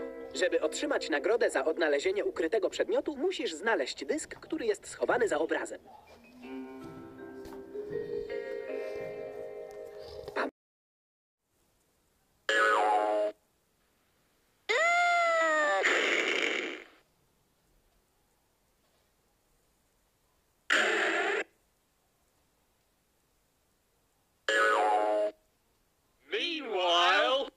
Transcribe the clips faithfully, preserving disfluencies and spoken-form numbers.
Żeby otrzymać nagrodę za odnalezienie ukrytego przedmiotu, musisz znaleźć dysk, który jest schowany za obrazem. Meanwhile...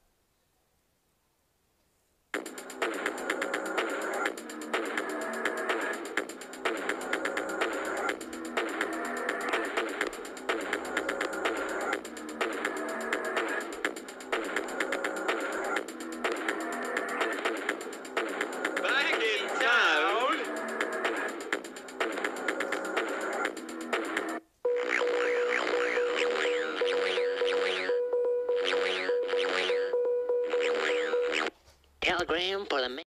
Back in town... Telegram for the man.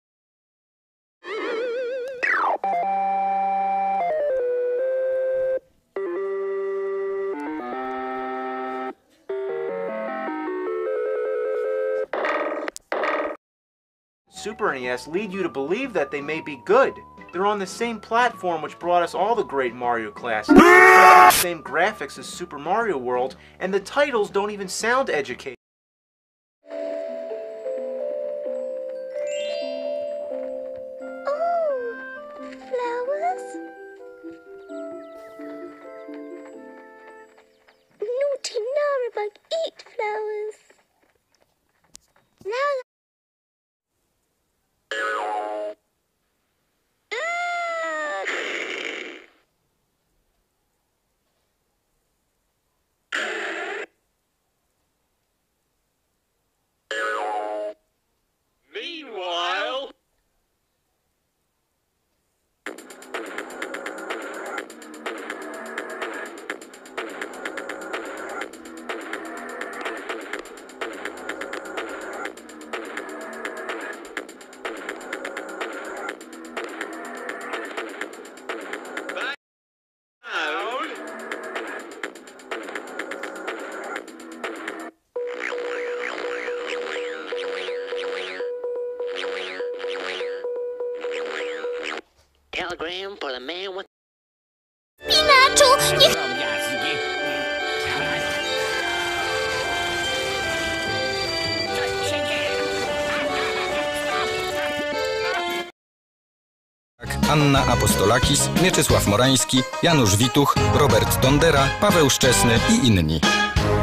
Super N E S lead you to believe that they may be good. They're on the same platform which brought us all the great Mario classics. They have the same graphics as Super Mario World, and the titles don't even sound educated. Flowers? Naughty Narabug, eat flowers. Now. Meanwhile... Back down... Telegram for the man with. Spinaczu, niech... Anna Apostolakis, Mieczysław Morański, Janusz Wituch, Robert Tondera, Paweł Szczesny i inni.